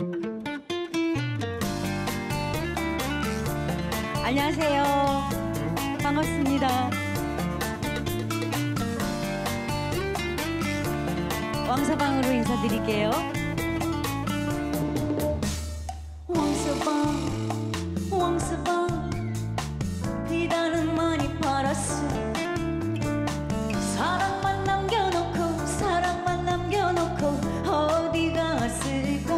안녕하세요. 반갑습니다. 왕서방으로 인사드릴게요. 왕서방, 왕서방, 비단은 많이 팔았어. 사랑만 남겨놓고, 사랑만 남겨놓고 어디 갔을까?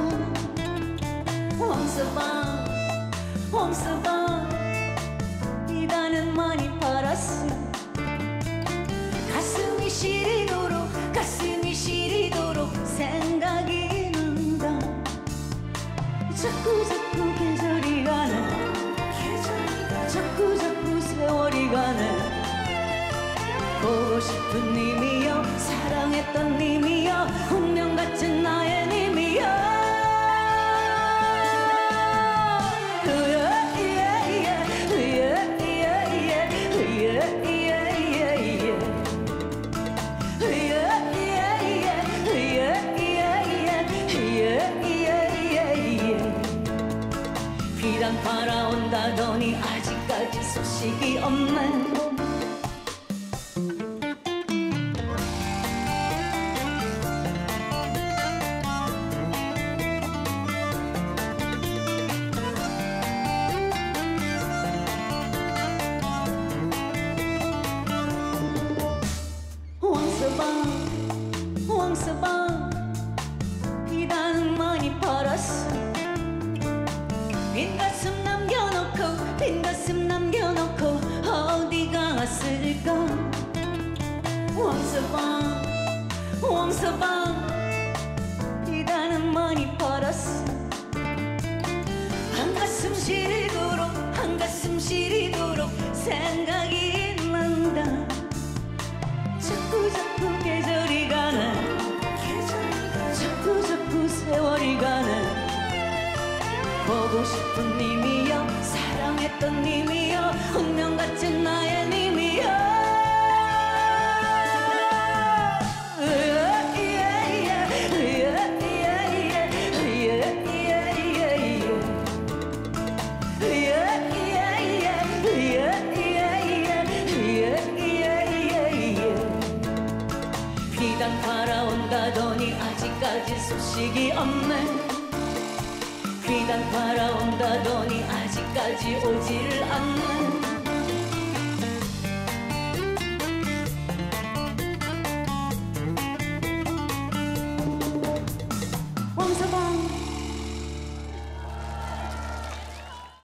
왕서방, 왕서방, 비단은 많이 팔았어. 가슴이 시리도록, 가슴이 시리도록 생각이 난다. 자꾸 자꾸 계절이 가네, 자꾸 자꾸 세월이 가네. 보고 싶은 님이여, 사랑했던 님이여, 운명 같은 나의 님이여. 비단 팔아온다더니 아직까지 소식이 없네. 왕서방, 왕서방, 비단 많이 팔았어. 빈 가슴 남겨놓고, 빈 가슴 남겨놓고 어디 갔을까? 왕서방, 왕서방, 비단은 많이 팔았어. 한 가슴 시리도록, 한 가슴 시리도록 생각이 난다. 자꾸 자꾸 계절이 가네, 자꾸 자꾸 세월이 가네. 보고 싶은 님이여, 사랑했던 님이여, 운명 같은 나의 님이여. 비단 팔아온다더니 아직까지 소식이 없네. 비단 팔아온다더니 아직까지 오지를 않네.